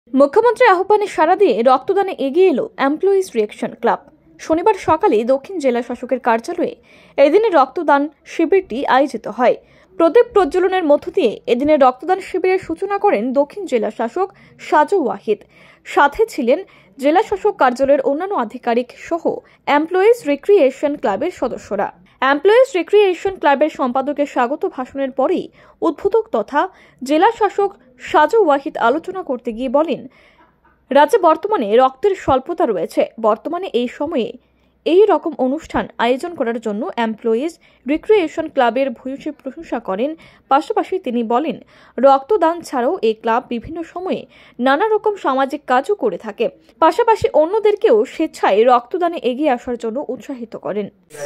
মুখ্যমন্ত্রীর আহ্বানে সাড়া দিয়ে রক্তদানে এগিয়ে এলো এমপ্লয়িজ রিঅ্যাকশন ক্লাব। শনিবার সকালে দক্ষিণ জেলা শাসকের কার্যালয়ে এদিনের রক্তদান শিবিরটি আয়োজিত হয়। প্রদীপ প্রজ্বলনের মধ্য দিয়ে এদিনের রক্তদান শিবিরের সূচনা করেন দক্ষিণ জেলা শাসক সাজু ওয়াহিদ। সাথে ছিলেন জেলা শাসক কার্যালয়ের অন্যান্য আধিকারিক সহ এমপ্লয়িজ রিক্রিয়েশন ক্লাবের সদস্যরা। এমপ্লয়িজ রিক্রিয়েশন ক্লাবের সম্পাদকের স্বাগত ভাষণের পরেই উদ্বোধক তথা জেলা শাসক সাজু ওয়াহিদ আলোচনা করতে গিয়ে বলেন, রাজ্যে বর্তমানে রক্তের স্বল্পতা রয়েছে। বর্তমানে এই সময়ে এই রকম অনুষ্ঠান আয়োজন করার জন্য এমপ্লয়িজ রিক্রিয়েশন ক্লাবের ভূয়সী প্রশংসা করেন। পাশাপাশি তিনি বলেন, রক্তদান ছাড়াও এই ক্লাব বিভিন্ন সময়ে নানা রকম সামাজিক কাজও করে থাকে। পাশাপাশি অন্যদেরকেও স্বেচ্ছায় রক্তদানে এগিয়ে আসার জন্য উৎসাহিত করেন।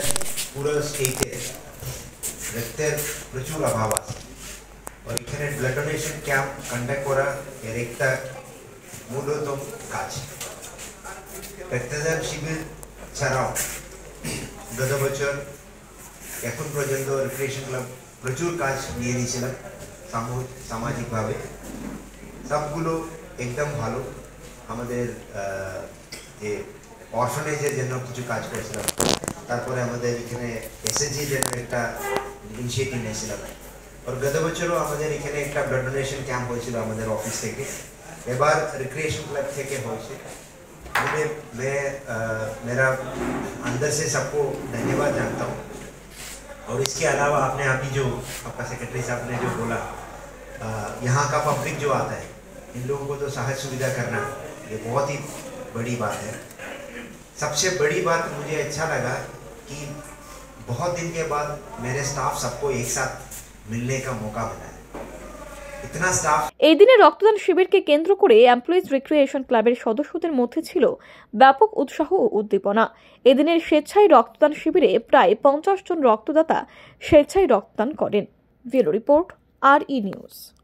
और এখানে ব্লাড ডোনেশন ক্যাম্প কন্ডাক্ট করা এর একটা মূলতম কাজ। রক্তদান শিবির ছাড়াও গত বছর এখন পর্যন্ত রিক্রিয়েশন ক্লাব প্রচুর কাজ নিয়ে নিয়েছিলাম সামাজিকভাবে। সবগুলো একদম ভালো। আমাদের যে অর্ফনেজের জন্য কিছু কাজ করেছিলাম, তারপরে আমাদের এখানে এসএসজির জন্য একটা ইনিশিয়েটিভ নিয়েছিলাম। और गत বছরও আমাদের এখানে একটা ব্লাড ডোনেশন ক্যাম্প হয়েছিল আমাদের অফিস থেকে। এবার रिक्रिएशन क्लब থেকে হয়েছে। मैं मेरा अंदर से सबको धन्यवाद जानता हूँ। और इसके अलावा आपने अभी जो आपका सेक्रेटरी साहब ने जो बोला, यहाँ का पब्लिक जो आता है, इन लोगों को तो सहज सुविधा करना ये बहुत ही बड़ी बात है। सबसे बड़ी बात मुझे अच्छा लगा कि बहुत दिन के बाद मेरे स्टाफ सबको एक साथ मिलने का मौका मिला है। इतना स्टाफ। এই দিনে রক্তদান শিবিরকে কেন্দ্র করে এমপ্লয়িজ রিক্রিয়েশন ক্লাবের সদস্যদের মধ্যে ছিল ব্যাপক উৎসাহ ও উদ্দীপনা। এদিনের স্বেচ্ছায় রক্তদান শিবিরে প্রায় 50 জন রক্তদাতা স্বেচ্ছায় রক্তদান করেন। Bureau report, RE news.